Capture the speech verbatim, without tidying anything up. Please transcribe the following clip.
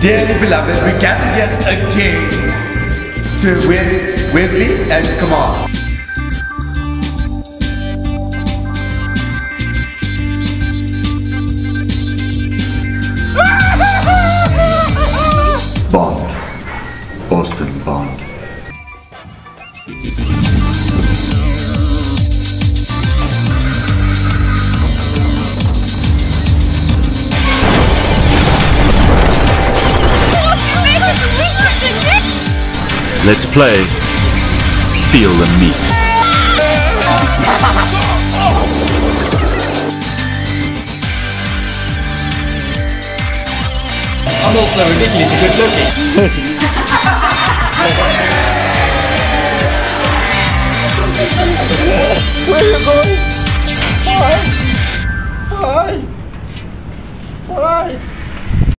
Dearly beloved, we gather yet again to win Wesley and Kamal. Bond. Austin Bond. Let's play. Feel the meat. I'm also ridiculously good looking. Where are you going? Why? Why? Why?